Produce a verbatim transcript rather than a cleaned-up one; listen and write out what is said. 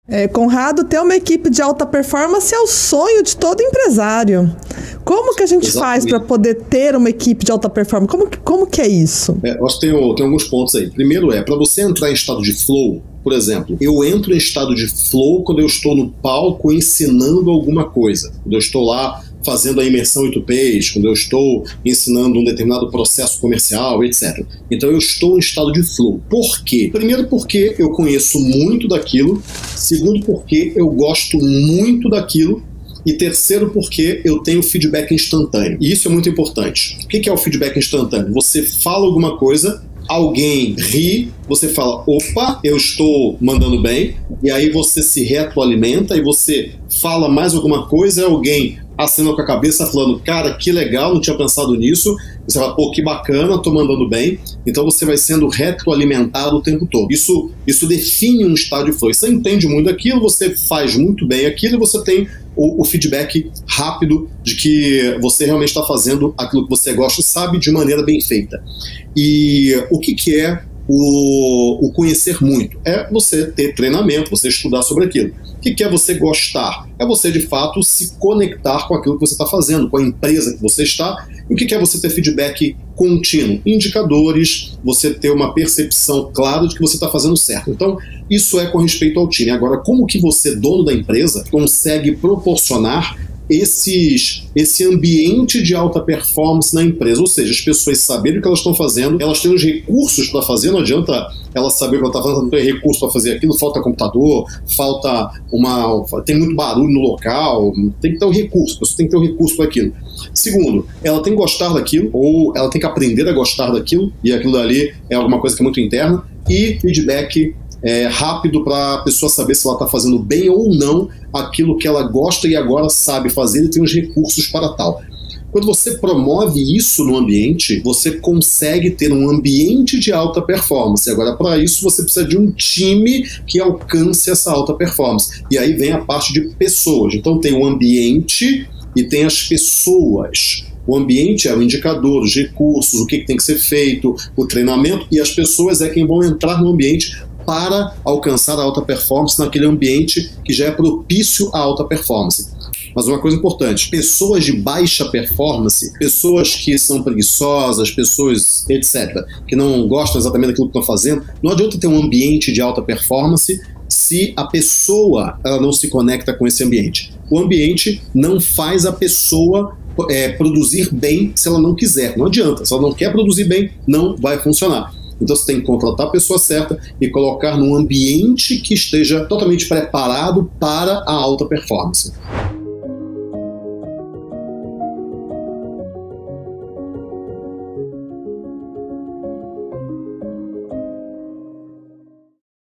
É, Conrado, ter uma equipe de alta performance é o sonho de todo empresário. Como que a gente Exatamente. faz para poder ter uma equipe de alta performance? Como, como que é isso? É, eu acho que tem, tem alguns pontos aí. Primeiro é, para você entrar em estado de flow, por exemplo, eu entro em estado de flow quando eu estou no palco ensinando alguma coisa. Quando eu estou lá fazendo a imersão oito Ps, quando eu estou ensinando um determinado processo comercial, etcétera. Então eu estou em estado de flow. Por quê? Primeiro porque eu conheço muito daquilo, segundo porque eu gosto muito daquilo, e terceiro porque eu tenho feedback instantâneo. E isso é muito importante. O que é o feedback instantâneo? Você fala alguma coisa, alguém ri, você fala, opa, eu estou mandando bem, e aí você se retroalimenta e você fala mais alguma coisa, alguém acena com a cabeça falando, cara, que legal, não tinha pensado nisso. Você fala, pô, que bacana, tô mandando bem. Então você vai sendo retroalimentado o tempo todo. Isso, isso define um estado de flow. Você entende muito aquilo, você faz muito bem aquilo e você tem o, o feedback rápido de que você realmente está fazendo aquilo que você gosta e sabe de maneira bem feita. E o que, que é o, o conhecer muito? É você ter treinamento, você estudar sobre aquilo. O que é você gostar? É você, de fato, se conectar com aquilo que você está fazendo, com a empresa que você está. E o que é você ter feedback contínuo? Indicadores, você ter uma percepção clara de que você está fazendo certo. Então, isso é com respeito ao time. Agora, como que você, dono da empresa, consegue proporcionar esses, esse ambiente de alta performance na empresa? Ou seja, as pessoas saberem o que elas estão fazendo, elas têm os recursos para fazer, não adianta ela saber o que ela está fazendo, não tem recurso para fazer aquilo, falta computador, falta uma... tem muito barulho no local, tem que ter um recurso, você tem que ter um recurso para aquilo. Segundo, ela tem que gostar daquilo, ou ela tem que aprender a gostar daquilo, e aquilo dali é alguma coisa que é muito interna, e feedback É, rápido para a pessoa saber se ela está fazendo bem ou não aquilo que ela gosta e agora sabe fazer e tem os recursos para tal. Quando você promove isso no ambiente, você consegue ter um ambiente de alta performance. Agora, para isso, você precisa de um time que alcance essa alta performance. E aí vem a parte de pessoas. Então tem o ambiente e tem as pessoas. O ambiente é o indicador, os recursos, o que tem que ser feito, o treinamento, e as pessoas é quem vão entrar no ambiente para alcançar a alta performance naquele ambiente que já é propício à alta performance. Mas uma coisa importante, pessoas de baixa performance, pessoas que são preguiçosas, pessoas, etcétera, que não gostam exatamente daquilo que estão fazendo, não adianta ter um ambiente de alta performance se a pessoa ela não se conecta com esse ambiente. O ambiente não faz a pessoa é, produzir bem se ela não quiser. Não adianta, se ela não quer produzir bem, não vai funcionar. Então você tem que contratar a pessoa certa e colocar num ambiente que esteja totalmente preparado para a alta performance.